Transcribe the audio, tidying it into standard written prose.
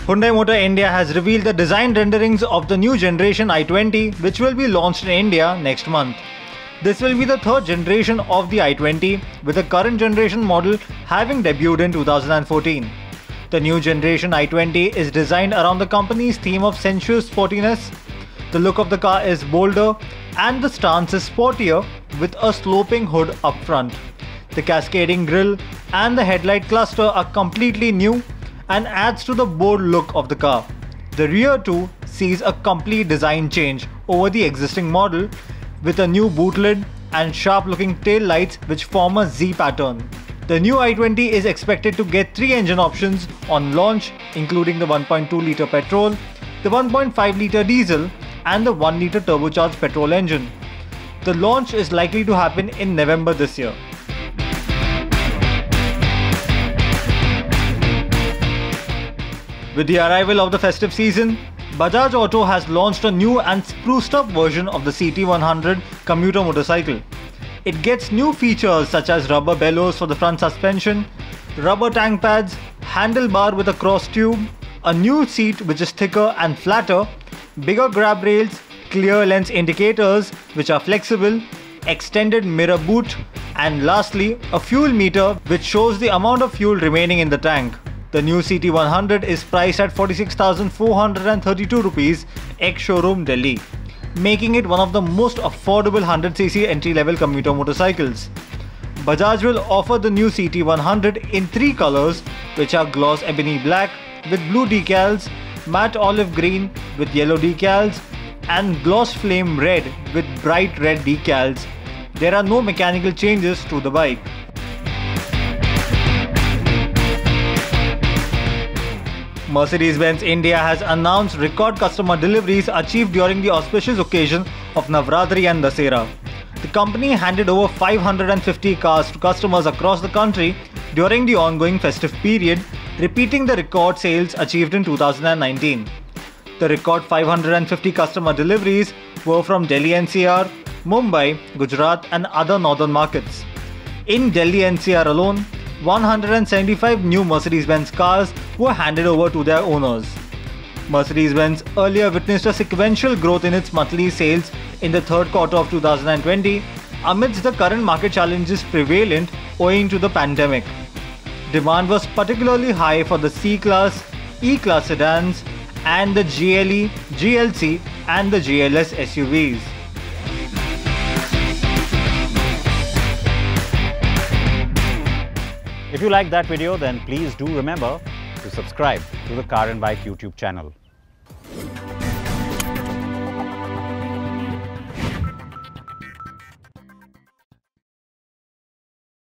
Hyundai Motor India has revealed the design renderings of the new generation i20, which will be launched in India next month. This will be the third generation of the i20, with the current generation model having debuted in 2014. The new generation i20 is designed around the company's theme of sensuous sportiness. The look of the car is bolder and the stance is sportier with a sloping hood up front. The cascading grille and the headlight cluster are completely new and adds to the bold look of the car. The rear too sees a complete design change over the existing model with a new boot lid and sharp looking tail lights which form a Z pattern. The new i20 is expected to get 3 engine options on launch, including the 1.2 litre petrol, the 1.5 litre diesel and the 1 litre turbocharged petrol engine. The launch is likely to happen in November this year. With the arrival of the festive season, Bajaj Auto has launched a new and spruced up version of the CT100 commuter motorcycle. It gets new features such as rubber bellows for the front suspension, rubber tank pads, handlebar with a cross tube, a new seat which is thicker and flatter, bigger grab rails, clear lens indicators which are flexible, extended mirror boot, and lastly a fuel meter which shows the amount of fuel remaining in the tank. The new CT100 is priced at 46,432 rupees ex-showroom Delhi, making it one of the most affordable 100cc entry-level commuter motorcycles. Bajaj will offer the new CT100 in 3 colors, which are gloss ebony black with blue decals, matte olive green with yellow decals, and gloss flame red with bright red decals. There are no mechanical changes to the bike. Mercedes-Benz India has announced record customer deliveries achieved during the auspicious occasion of Navratri and Dussehra. The company handed over 550 cars to customers across the country during the ongoing festive period, repeating the record sales achieved in 2019. The record 550 customer deliveries were from Delhi NCR, Mumbai, Gujarat and other northern markets. In Delhi NCR alone, 175 new Mercedes-Benz cars were handed over to their owners. Mercedes-Benz earlier witnessed a sequential growth in its monthly sales in the third quarter of 2020 amidst the current market challenges prevalent owing to the pandemic. Demand was particularly high for the C-Class, E-Class sedans and the GLE, GLC and the GLS SUVs. If you liked that video, then please do remember to subscribe to the Car and Bike YouTube channel.